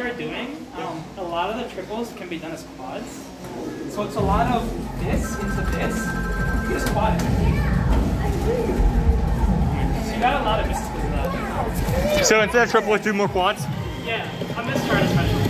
started doing, a lot of the triples can be done as quads. So it's a lot of this into this. You just quad it. So you got a lot of misses because of that. So instead of triple, let's do more quads? Yeah, I'm going to start a special.